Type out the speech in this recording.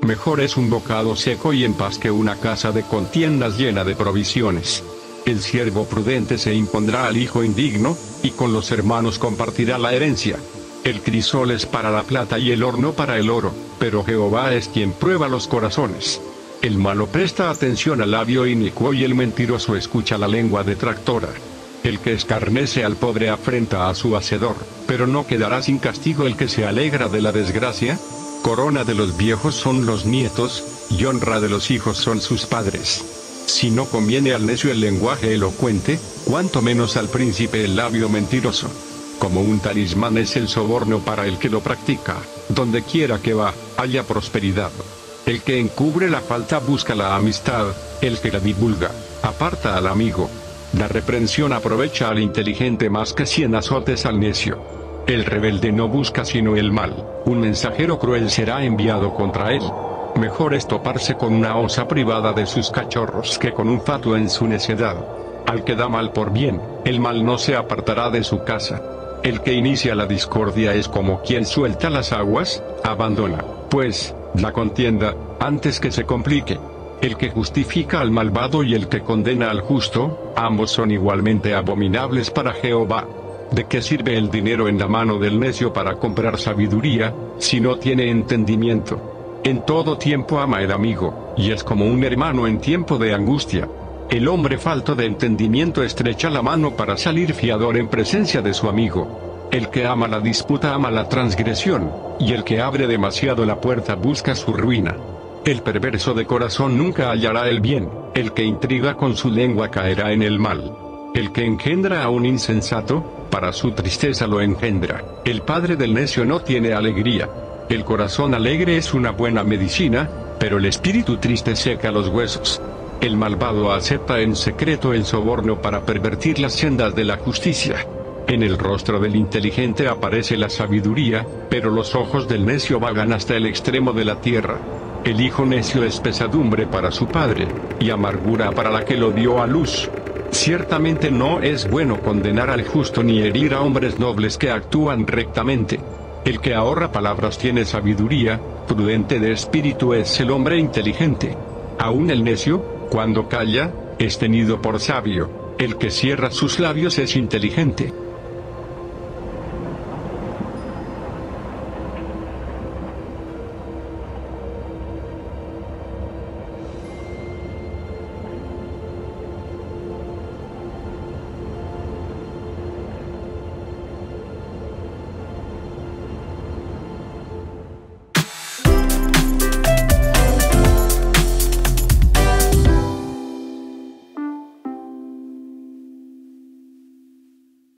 Mejor es un bocado seco y en paz que una casa de contiendas llena de provisiones. El siervo prudente se impondrá al hijo indigno, y con los hermanos compartirá la herencia. El crisol es para la plata y el horno para el oro, pero Jehová es quien prueba los corazones. El malo presta atención al labio inicuo y el mentiroso escucha la lengua detractora. El que escarnece al pobre afrenta a su hacedor, pero no quedará sin castigo el que se alegra de la desgracia. Corona de los viejos son los nietos, y honra de los hijos son sus padres. Si no conviene al necio el lenguaje elocuente, cuanto menos al príncipe el labio mentiroso. Como un talismán es el soborno para el que lo practica, donde quiera que va, haya prosperidad. El que encubre la falta busca la amistad, el que la divulga, aparta al amigo. La reprensión aprovecha al inteligente más que 100 azotes al necio. El rebelde no busca sino el mal, un mensajero cruel será enviado contra él. Mejor es toparse con una osa privada de sus cachorros que con un fatuo en su necedad. Al que da mal por bien, el mal no se apartará de su casa. El que inicia la discordia es como quien suelta las aguas, abandona, pues, la contienda, antes que se complique. El que justifica al malvado y el que condena al justo, ambos son igualmente abominables para Jehová. ¿De qué sirve el dinero en la mano del necio para comprar sabiduría, si no tiene entendimiento? En todo tiempo ama el amigo, y es como un hermano en tiempo de angustia. El hombre falto de entendimiento estrecha la mano para salir fiador en presencia de su amigo. El que ama la disputa ama la transgresión, y el que abre demasiado la puerta busca su ruina. El perverso de corazón nunca hallará el bien, el que intriga con su lengua caerá en el mal. El que engendra a un insensato, para su tristeza lo engendra. El padre del necio no tiene alegría. El corazón alegre es una buena medicina, pero el espíritu triste seca los huesos. El malvado acepta en secreto el soborno para pervertir las sendas de la justicia. En el rostro del inteligente aparece la sabiduría, pero los ojos del necio vagan hasta el extremo de la tierra. El hijo necio es pesadumbre para su padre, y amargura para la que lo dio a luz. Ciertamente no es bueno condenar al justo ni herir a hombres nobles que actúan rectamente. El que ahorra palabras tiene sabiduría, prudente de espíritu es el hombre inteligente. Aún el necio, cuando calla, es tenido por sabio. El que cierra sus labios es inteligente.